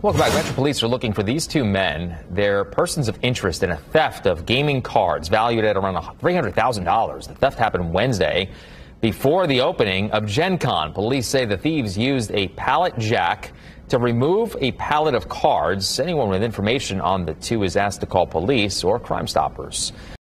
Welcome back. Metro Police are looking for these two men. They're persons of interest in a theft of gaming cards valued at around $300,000. The theft happened Wednesday before the opening of Gen Con. Police say the thieves used a pallet jack to remove a pallet of cards. Anyone with information on the two is asked to call police or Crime Stoppers.